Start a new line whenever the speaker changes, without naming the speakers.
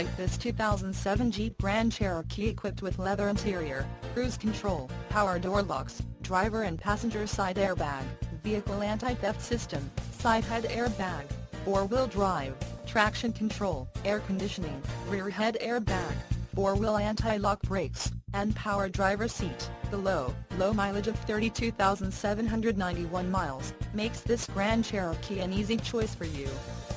like this 2007 Jeep Grand Cherokee equipped with leather interior, cruise control, power door locks, driver and passenger side airbag, vehicle anti-theft system, side head airbag, four-wheel drive, traction control, air conditioning, rear head airbag, four-wheel anti-lock brakes, and power driver seat. The low mileage of 32,791 miles makes this Grand Cherokee an easy choice for you.